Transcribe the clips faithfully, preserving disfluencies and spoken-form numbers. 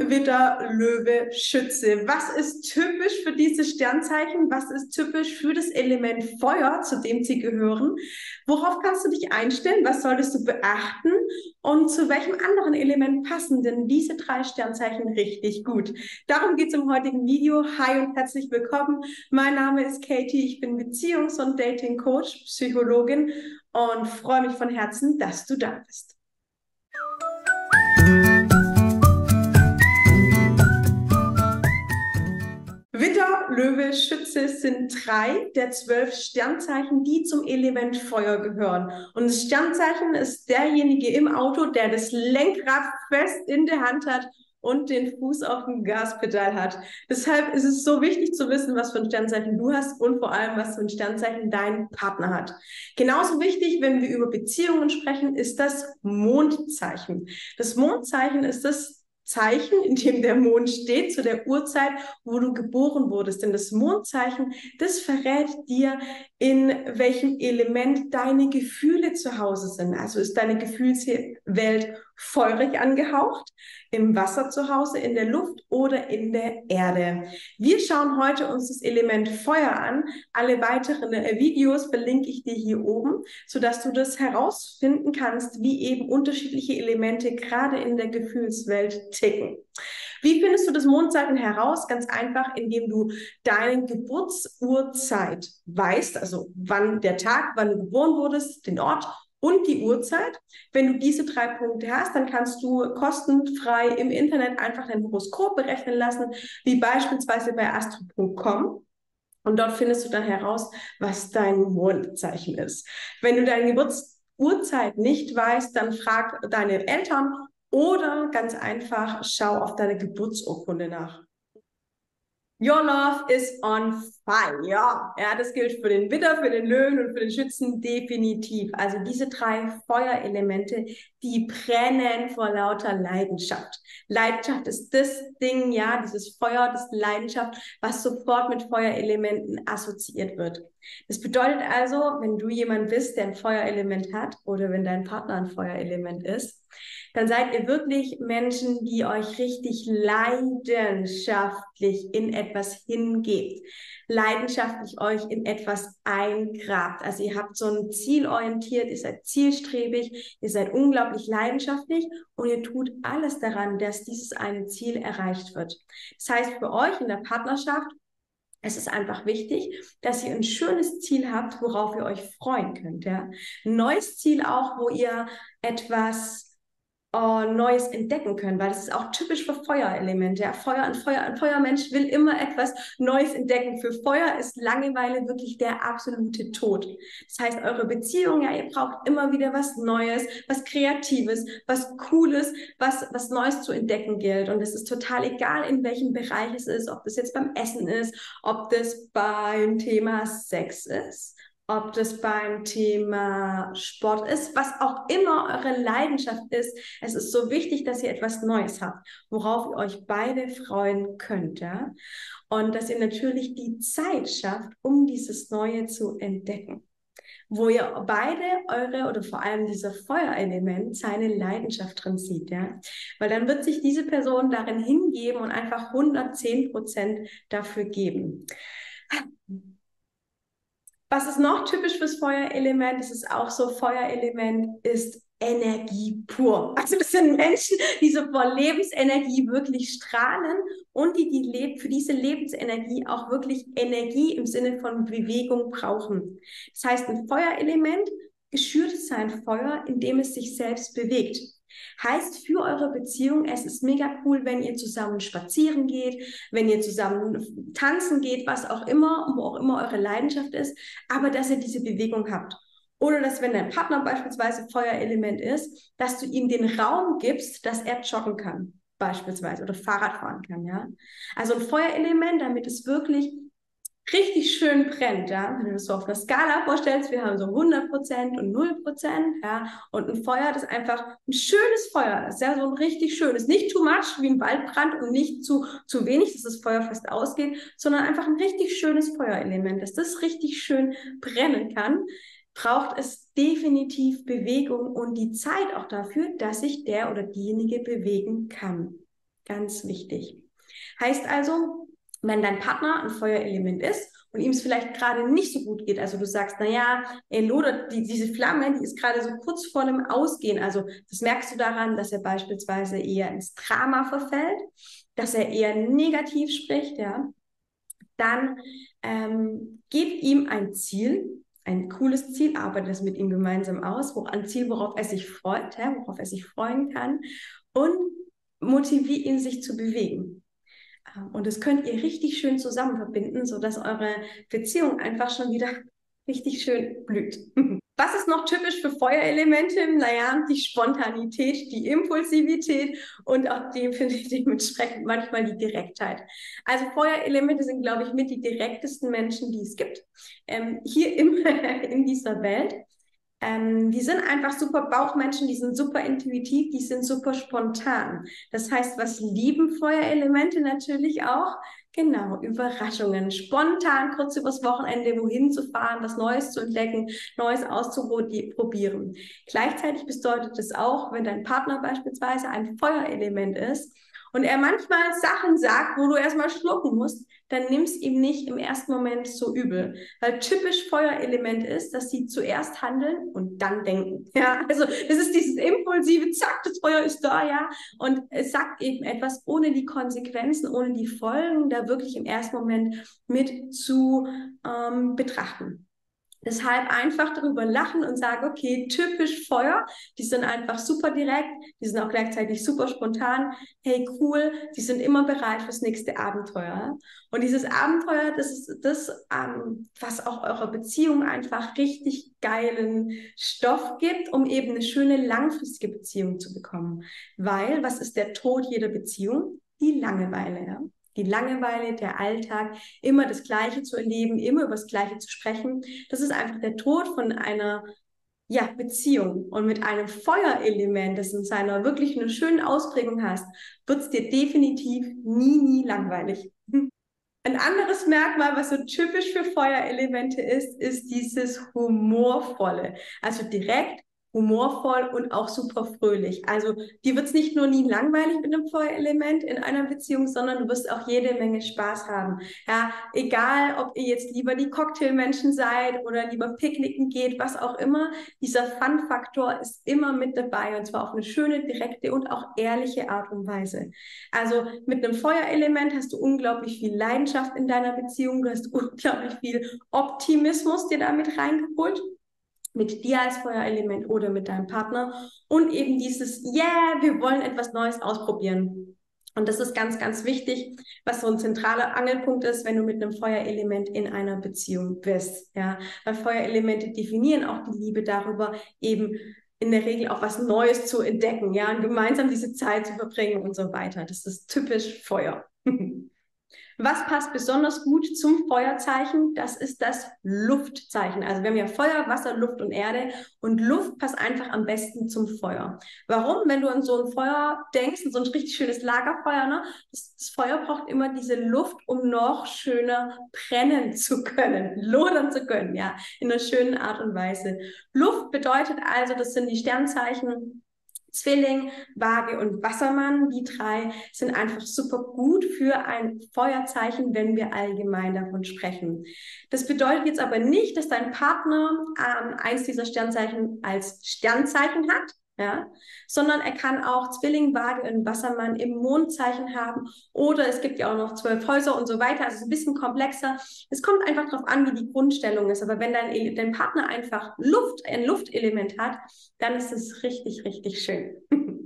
Widder, Löwe, Schütze. Was ist typisch für diese Sternzeichen? Was ist typisch für das Element Feuer, zu dem sie gehören? Worauf kannst du dich einstellen? Was solltest du beachten? Und zu welchem anderen Element passen denn diese drei Sternzeichen richtig gut? Darum geht es im heutigen Video. Hi und herzlich willkommen. Mein Name ist Katie. Ich bin Beziehungs- und Dating-Coach, Psychologin und freue mich von Herzen, dass du da bist. Widder, Löwe, Schütze sind drei der zwölf Sternzeichen, die zum Element Feuer gehören. Und das Sternzeichen ist derjenige im Auto, der das Lenkrad fest in der Hand hat und den Fuß auf dem Gaspedal hat. Deshalb ist es so wichtig zu wissen, was für ein Sternzeichen du hast und vor allem, was für ein Sternzeichen dein Partner hat. Genauso wichtig, wenn wir über Beziehungen sprechen, ist das Mondzeichen. Das Mondzeichen ist das Zeichen, in dem der Mond steht, zu der Uhrzeit, wo du geboren wurdest. Denn das Mondzeichen, das verrät dir, in welchem Element deine Gefühle zu Hause sind. Also ist deine Gefühlswelt feurig angehaucht, im Wasser zu Hause, in der Luft oder in der Erde. Wir schauen heute uns das Element Feuer an. Alle weiteren Videos verlinke ich dir hier oben, sodass du das herausfinden kannst, wie eben unterschiedliche Elemente gerade in der Gefühlswelt ticken. Wie findest du das Mondzeichen heraus? Ganz einfach, indem du deine Geburtsurzeit weißt, also wann der Tag, wann du geboren wurdest, den Ort und die Uhrzeit. Wenn du diese drei Punkte hast, dann kannst du kostenfrei im Internet einfach dein Horoskop berechnen lassen, wie beispielsweise bei astro punkt com. Und dort findest du dann heraus, was dein Mondzeichen ist. Wenn du deine Geburtsurzeit nicht weißt, dann frag deine Eltern oder ganz einfach schau auf deine Geburtsurkunde nach. Your love is on fire. Ja, das gilt für den Widder, für den Löwen und für den Schützen definitiv. Also diese drei Feuerelemente, die brennen vor lauter Leidenschaft. Leidenschaft ist das Ding, ja, dieses Feuer, das Leidenschaft, was sofort mit Feuerelementen assoziiert wird. Das bedeutet also, wenn du jemand bist, der ein Feuerelement hat oder wenn dein Partner ein Feuerelement ist, dann seid ihr wirklich Menschen, die euch richtig leidenschaftlich in etwas hingebt, leidenschaftlich euch in etwas eingrabt. Also ihr habt so ein Ziel orientiert, ihr seid zielstrebig, ihr seid unglaublich leidenschaftlich und ihr tut alles daran, dass dieses eine Ziel erreicht wird. Das heißt, für euch in der Partnerschaft, es ist einfach wichtig, dass ihr ein schönes Ziel habt, worauf ihr euch freuen könnt. Ja? Ein neues Ziel auch, wo ihr etwas Uh, Neues entdecken können, weil das ist auch typisch für Feuerelemente. Ja, Feuer, ein, Feuer, ein Feuermensch will immer etwas Neues entdecken. Für Feuer ist Langeweile wirklich der absolute Tod. Das heißt, eure Beziehung, ja, ihr braucht immer wieder was Neues, was Kreatives, was Cooles, was, was Neues zu entdecken gilt. Und es ist total egal, in welchem Bereich es ist, ob das jetzt beim Essen ist, ob das beim Thema Sex ist, ob das beim Thema Sport ist, was auch immer eure Leidenschaft ist. Es ist so wichtig, dass ihr etwas Neues habt, worauf ihr euch beide freuen könnt, ja? Und dass ihr natürlich die Zeit schafft, um dieses Neue zu entdecken. Wo ihr beide eure oder vor allem dieser Feuerelement seine Leidenschaft drin sieht, ja? Weil dann wird sich diese Person darin hingeben und einfach hundertzehn Prozent dafür geben. Was ist noch typisch fürs Feuerelement? Es ist auch so, Feuerelement ist Energie pur. Also das sind Menschen, die so vor Lebensenergie wirklich strahlen und die, die leb- für diese Lebensenergie auch wirklich Energie im Sinne von Bewegung brauchen. Das heißt, ein Feuerelement schürt sein Feuer, indem es sich selbst bewegt. Heißt für eure Beziehung, es ist mega cool, wenn ihr zusammen spazieren geht, wenn ihr zusammen tanzen geht, was auch immer, wo auch immer eure Leidenschaft ist, aber dass ihr diese Bewegung habt. Oder dass, wenn dein Partner beispielsweise Feuerelement ist, dass du ihm den Raum gibst, dass er joggen kann, beispielsweise, oder Fahrrad fahren kann, ja. Also ein Feuerelement, damit es wirklich richtig schön brennt, ja, wenn du das so auf einer Skala vorstellst, wir haben so hundert Prozent und null Prozent, ja, und ein Feuer, das einfach ein schönes Feuer ist, ja, so ein richtig schönes, nicht too much wie ein Waldbrand und nicht zu, zu wenig, dass das Feuer fast ausgeht, sondern einfach ein richtig schönes Feuerelement, dass das richtig schön brennen kann, braucht es definitiv Bewegung und die Zeit auch dafür, dass sich der oder diejenige bewegen kann. Ganz wichtig. Heißt also, wenn dein Partner ein Feuerelement ist und ihm es vielleicht gerade nicht so gut geht, also du sagst, naja, er lodert, die, diese Flamme, die ist gerade so kurz vor dem Ausgehen, also das merkst du daran, dass er beispielsweise eher ins Drama verfällt, dass er eher negativ spricht, ja, dann ähm, gib ihm ein Ziel, ein cooles Ziel, arbeite das mit ihm gemeinsam aus, wo, ein Ziel, worauf er sich freut, ja, worauf er sich freuen kann und motiviere ihn, sich zu bewegen. Und das könnt ihr richtig schön zusammen verbinden, sodass eure Beziehung einfach schon wieder richtig schön blüht. Was ist noch typisch für Feuerelemente? Naja, die Spontanität, die Impulsivität und auch dem, finde ich, dementsprechend manchmal die Direktheit. Also Feuerelemente sind, glaube ich, mit die direktesten Menschen, die es gibt, ähm, hier im, in dieser Welt. Ähm, die sind einfach super Bauchmenschen, die sind super intuitiv, die sind super spontan. Das heißt, was lieben Feuerelemente natürlich auch? Genau, Überraschungen. Spontan kurz übers Wochenende wohin zu fahren, was Neues zu entdecken, Neues auszuprobieren. Gleichzeitig bedeutet es auch, wenn dein Partner beispielsweise ein Feuerelement ist und er manchmal Sachen sagt, wo du erstmal schlucken musst, dann nimm es ihm nicht im ersten Moment so übel. Weil typisch Feuerelement ist, dass sie zuerst handeln und dann denken. Ja, also das ist dieses impulsive, zack, das Feuer ist da, ja. Und es sagt eben etwas ohne die Konsequenzen, ohne die Folgen, da wirklich im ersten Moment mit zu ähm, betrachten. Deshalb einfach darüber lachen und sagen, okay, typisch Feuer, die sind einfach super direkt, die sind auch gleichzeitig super spontan. Hey, cool, die sind immer bereit fürs nächste Abenteuer. Und dieses Abenteuer, das ist das, ähm, was auch eurer Beziehung einfach richtig geilen Stoff gibt, um eben eine schöne langfristige Beziehung zu bekommen. Weil, was ist der Tod jeder Beziehung? Die Langeweile, ja. Die Langeweile, der Alltag, immer das Gleiche zu erleben, immer über das Gleiche zu sprechen. Das ist einfach der Tod von einer ja, Beziehung. Und mit einem Feuerelement, das in seiner wirklich eine schöne Ausprägung hast, wird es dir definitiv nie, nie langweilig. Ein anderes Merkmal, was so typisch für Feuerelemente ist, ist dieses Humorvolle. Also direkt, humorvoll und auch super fröhlich. Also dir wird es nicht nur nie langweilig mit einem Feuerelement in einer Beziehung, sondern du wirst auch jede Menge Spaß haben. Ja, egal, ob ihr jetzt lieber die Cocktailmenschen seid oder lieber picknicken geht, was auch immer, dieser Fun-Faktor ist immer mit dabei und zwar auf eine schöne, direkte und auch ehrliche Art und Weise. Also mit einem Feuerelement hast du unglaublich viel Leidenschaft in deiner Beziehung, du hast unglaublich viel Optimismus dir damit reingeholt, mit dir als Feuerelement oder mit deinem Partner und eben dieses, yeah, wir wollen etwas Neues ausprobieren. Und das ist ganz, ganz wichtig, was so ein zentraler Angelpunkt ist, wenn du mit einem Feuerelement in einer Beziehung bist. Ja, weil Feuerelemente definieren auch die Liebe darüber, eben in der Regel auch was Neues zu entdecken, ja, und gemeinsam diese Zeit zu verbringen und so weiter. Das ist typisch Feuer. Was passt besonders gut zum Feuerzeichen? Das ist das Luftzeichen. Also wir haben ja Feuer, Wasser, Luft und Erde und Luft passt einfach am besten zum Feuer. Warum? Wenn du an so ein Feuer denkst, so ein richtig schönes Lagerfeuer, ne? Das, das Feuer braucht immer diese Luft, um noch schöner brennen zu können, lodern zu können, ja, in einer schönen Art und Weise. Luft bedeutet also, das sind die Sternzeichen Zwilling, Waage und Wassermann. Die drei sind einfach super gut für ein Feuerzeichen, wenn wir allgemein davon sprechen. Das bedeutet jetzt aber nicht, dass dein Partner ähm, eins dieser Sternzeichen als Sternzeichen hat, ja, sondern er kann auch Zwilling, Waage und Wassermann im Mondzeichen haben oder es gibt ja auch noch zwölf Häuser und so weiter, also es ist ein bisschen komplexer. Es kommt einfach darauf an, wie die Grundstellung ist, aber wenn dein, dein Partner einfach Luft, ein Luftelement hat, dann ist es richtig, richtig schön.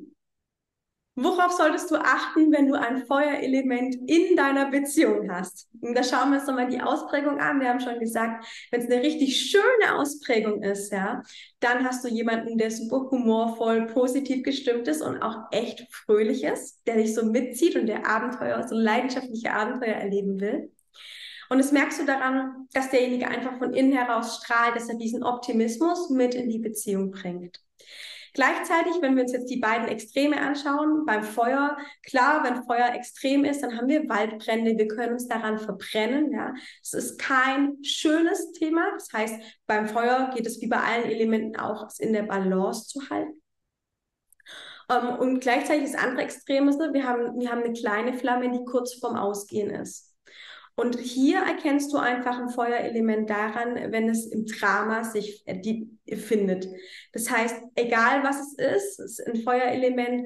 Worauf solltest du achten, wenn du ein Feuerelement in deiner Beziehung hast? Und da schauen wir uns nochmal die Ausprägung an. Wir haben schon gesagt, wenn es eine richtig schöne Ausprägung ist, ja, dann hast du jemanden, der super humorvoll, positiv gestimmt ist und auch echt fröhlich ist, der dich so mitzieht und der Abenteuer, so leidenschaftliche Abenteuer erleben will. Und das merkst du daran, dass derjenige einfach von innen heraus strahlt, dass er diesen Optimismus mit in die Beziehung bringt. Gleichzeitig, wenn wir uns jetzt die beiden Extreme anschauen, beim Feuer, klar, wenn Feuer extrem ist, dann haben wir Waldbrände, wir können uns daran verbrennen, ja. Es ist kein schönes Thema, das heißt, beim Feuer geht es wie bei allen Elementen auch, es in der Balance zu halten. Ähm, und gleichzeitig das andere Extrem ist, ne, wir haben, wir haben eine kleine Flamme, die kurz vorm Ausgehen ist. Und hier erkennst du einfach ein Feuerelement daran, wenn es im Drama sich äh, die, findet. Das heißt, egal was es ist, es ist ein Feuerelement,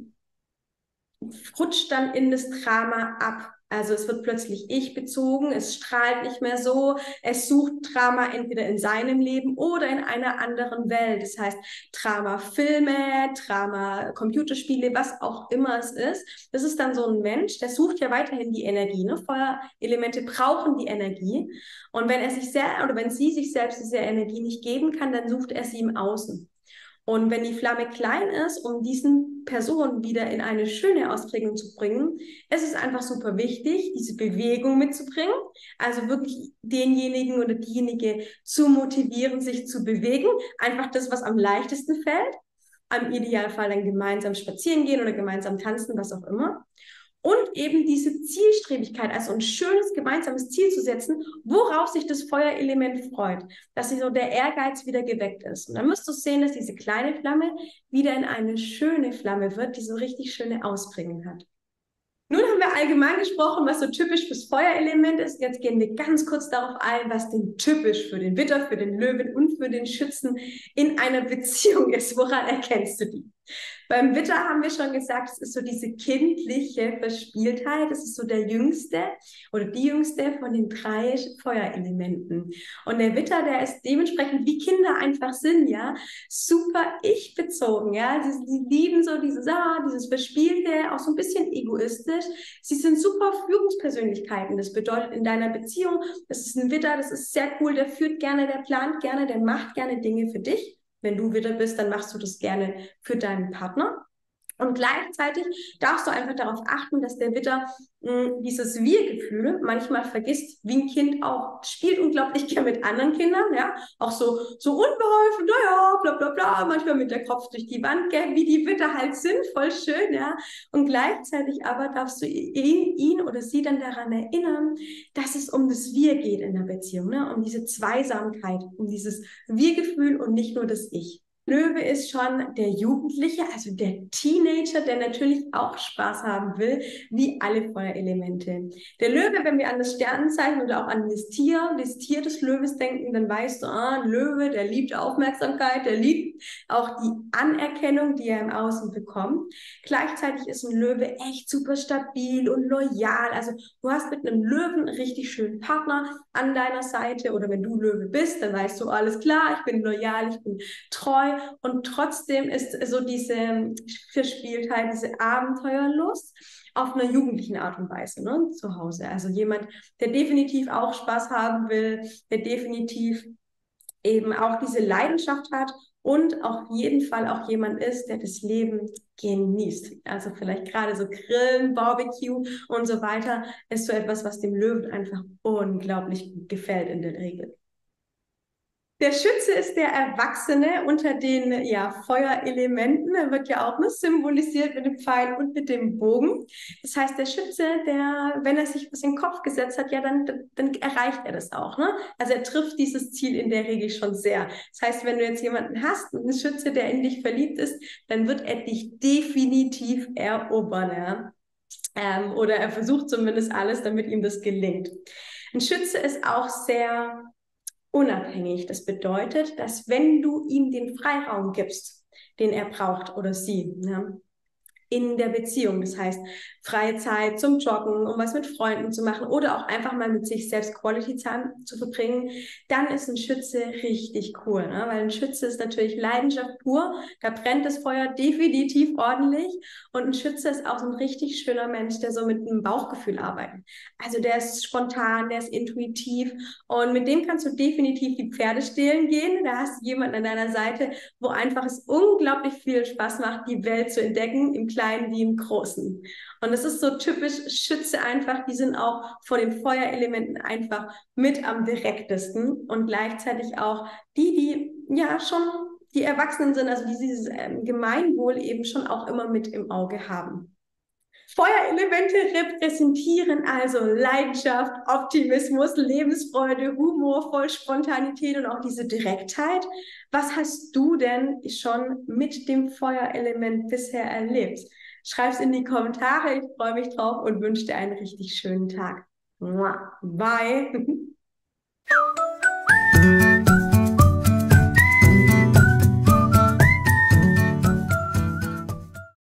rutscht dann in das Drama ab. Also es wird plötzlich ich bezogen, es strahlt nicht mehr so, es sucht Drama entweder in seinem Leben oder in einer anderen Welt. Das heißt Drama-Filme, Drama-Computerspiele, was auch immer es ist. Das ist dann so ein Mensch, der sucht ja weiterhin die Energie. Ne? Feuerelemente brauchen die Energie. Und wenn er sich sehr, oder wenn sie sich selbst diese Energie nicht geben kann, dann sucht er sie im Außen. Und wenn die Flamme klein ist, um diesen Personen wieder in eine schöne Ausprägung zu bringen, ist es einfach super wichtig, diese Bewegung mitzubringen. Also wirklich denjenigen oder diejenige zu motivieren, sich zu bewegen. Einfach das, was am leichtesten fällt. Im Idealfall dann gemeinsam spazieren gehen oder gemeinsam tanzen, was auch immer. Und eben diese Zielstrebigkeit, also ein schönes gemeinsames Ziel zu setzen, worauf sich das Feuerelement freut, dass so der Ehrgeiz wieder geweckt ist. Und dann musst du sehen, dass diese kleine Flamme wieder in eine schöne Flamme wird, die so richtig schöne Ausprägung hat. Nun haben wir allgemein gesprochen, was so typisch fürs Feuerelement ist. Jetzt gehen wir ganz kurz darauf ein, was denn typisch für den Widder, für den Löwen und für den Schützen in einer Beziehung ist. Woran erkennst du die? Beim Widder haben wir schon gesagt, es ist so diese kindliche Verspieltheit. Es ist so der Jüngste oder die Jüngste von den drei Feuerelementen. Und der Widder, der ist dementsprechend, wie Kinder einfach sind, ja, super ich-bezogen, ja. Sie, sie lieben so dieses, ah, dieses Verspielte, auch so ein bisschen egoistisch. Sie sind super Führungspersönlichkeiten. Das bedeutet in deiner Beziehung, das ist ein Widder, das ist sehr cool, der führt gerne, der plant gerne, der macht gerne Dinge für dich. Wenn du Widder bist, dann machst du das gerne für deinen Partner. Und gleichzeitig darfst du einfach darauf achten, dass der Widder mh, dieses Wir-Gefühl manchmal vergisst, wie ein Kind auch spielt unglaublich gerne mit anderen Kindern, ja, auch so, so unbeholfen, naja, bla bla bla, manchmal mit der Kopf durch die Wand, gell, wie die Widder halt sind, voll schön, ja. Und gleichzeitig aber darfst du ihn, ihn oder sie dann daran erinnern, dass es um das Wir geht in der Beziehung, ne, um diese Zweisamkeit, um dieses Wir-Gefühl und nicht nur das Ich. Löwe ist schon der Jugendliche, also der Teenager, der natürlich auch Spaß haben will, wie alle Feuerelemente. Der Löwe, wenn wir an das Sternenzeichen oder auch an das Tier, das Tier des Löwes denken, dann weißt du, ah, ein Löwe, der liebt Aufmerksamkeit, der liebt auch die Anerkennung, die er im Außen bekommt. Gleichzeitig ist ein Löwe echt super stabil und loyal. Also du hast mit einem Löwen einen richtig schönen Partner an deiner Seite, oder wenn du Löwe bist, dann weißt du, alles klar, ich bin loyal, ich bin treu. Und trotzdem ist so diese Verspieltheit, diese Abenteuerlust auf einer jugendlichen Art und Weise, ne, zu Hause. Also jemand, der definitiv auch Spaß haben will, der definitiv eben auch diese Leidenschaft hat und auf jeden Fall auch jemand ist, der das Leben genießt. Also vielleicht gerade so Grillen, Barbecue und so weiter ist so etwas, was dem Löwen einfach unglaublich gut gefällt in der Regel. Der Schütze ist der Erwachsene unter den ja, Feuerelementen. Er wird ja auch ne, symbolisiert mit dem Pfeil und mit dem Bogen. Das heißt, der Schütze, der, wenn er sich was in den Kopf gesetzt hat, ja, dann, dann erreicht er das auch. Ne? Also er trifft dieses Ziel in der Regel schon sehr. Das heißt, wenn du jetzt jemanden hast, einen Schütze, der in dich verliebt ist, dann wird er dich definitiv erobern. Ja? Ähm, oder er versucht zumindest alles, damit ihm das gelingt. Ein Schütze ist auch sehr unabhängig. Das bedeutet, dass wenn du ihm den Freiraum gibst, den er braucht oder sie, ja, in der Beziehung, das heißt freie Zeit zum Joggen, um was mit Freunden zu machen oder auch einfach mal mit sich selbst Quality Time zu verbringen, dann ist ein Schütze richtig cool, ne? Weil ein Schütze ist natürlich Leidenschaft pur, da brennt das Feuer definitiv ordentlich und ein Schütze ist auch so ein richtig schöner Mensch, der so mit einem Bauchgefühl arbeitet. Also der ist spontan, der ist intuitiv und mit dem kannst du definitiv die Pferde stehlen gehen, da hast du jemanden an deiner Seite, wo einfach es unglaublich viel Spaß macht, die Welt zu entdecken, im Kleinen wie im Großen. Und es ist so typisch Schütze einfach, die sind auch vor den Feuerelementen einfach mit am direktesten und gleichzeitig auch die, die ja schon die Erwachsenen sind, also die dieses ähm, Gemeinwohl eben schon auch immer mit im Auge haben. Feuerelemente repräsentieren also Leidenschaft, Optimismus, Lebensfreude, humorvoll, Spontanität und auch diese Direktheit. Was hast du denn schon mit dem Feuerelement bisher erlebt? Schreib's in die Kommentare, ich freue mich drauf und wünsche dir einen richtig schönen Tag. Bye!